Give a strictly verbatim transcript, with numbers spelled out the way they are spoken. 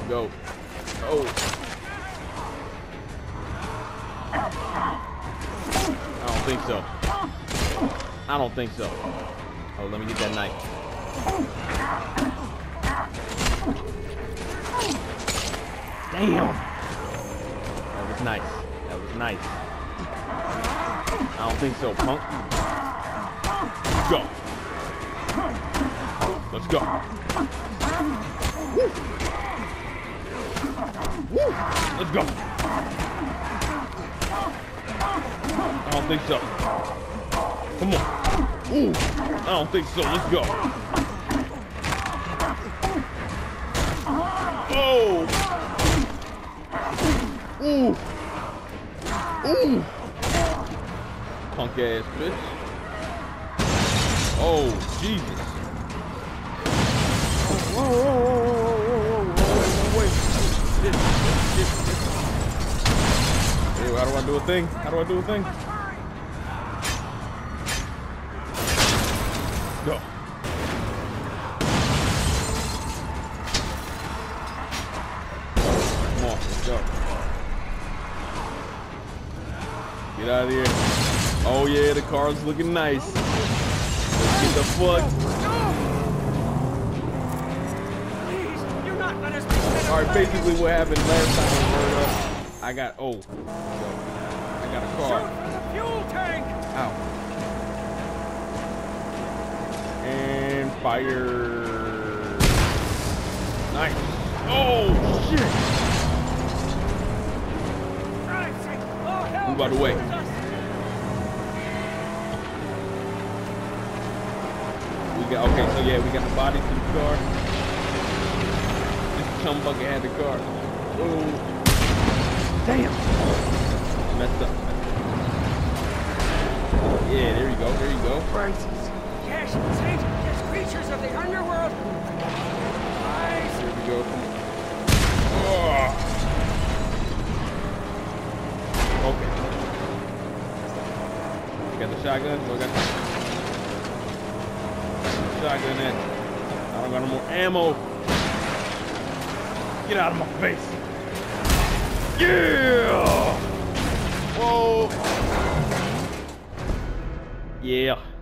go. Oh. I don't think so. I don't think so. Oh, let me get that knife. Damn. That was nice. That was nice. I don't think so, punk. Let's go. Let's go. Woo. Woo. Let's go. I don't think so. Come on. Ooh. I don't think so. Let's go. Oh. Ooh. Ooh. Punk ass bitch. Oh, Jesus. Whoa, whoa, whoa, whoa, whoa, whoa, wait. Shit, shit, shit. Hey, how do I do a thing? How do I do a thing? Go. Come on, let's go. Get out of here. Oh yeah, the car's looking nice. Let's get the fuck. Please, you're not let us be. Alright, basically what happened last time I heard up, I got oh. I got a car. Shoot for the fuel tank. Ow. And fire. Nice. Oh shit. Move out of the way. We got okay, so yeah, we got the body to the car. This chum bucket had the car. Oh, damn. Messed up. Yeah, there you go. There you go. Right. Yes, saints, yes, creatures of the underworld. Nice. There we go. Come on. Oh. Okay. You got the shotgun? So I got the shotgun in. I don't got no more ammo. Get out of my face. Yeah! Whoa! Yeah.